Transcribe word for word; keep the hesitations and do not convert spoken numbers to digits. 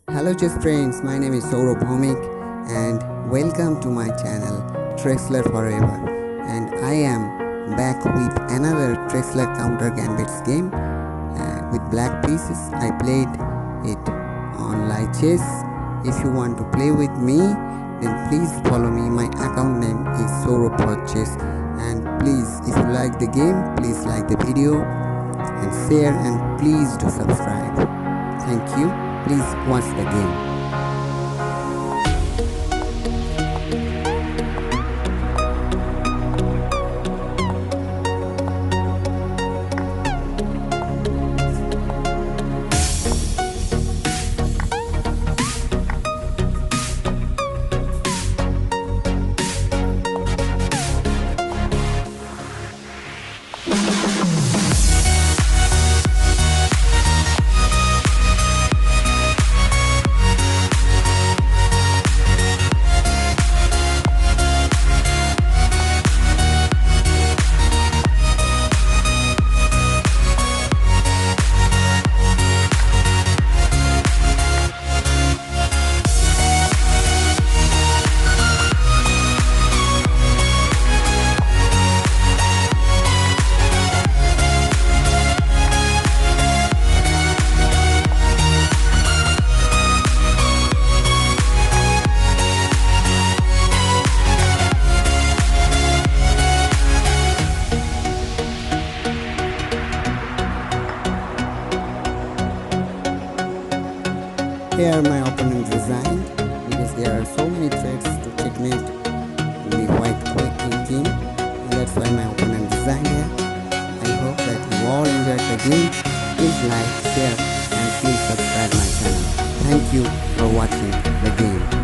Hello chess friends, my name is Saurabh Bhaumik and welcome to my channel Trexler Forever, and I am back with another Trexler Counter Gambits game uh, with black pieces. I played it on Light Chess. If you want to play with me, then please follow me. My account name is Saurabh Chess, and please, if you like the game, please like the video and share, and please do subscribe. Thank you. Please watch the game. Here my opponent resigned because there are so many threats to checkmate the white king, and that's why my opponent resigned here. I hope that you all enjoyed the game. Please like, share and please subscribe my channel. Thank you for watching the game.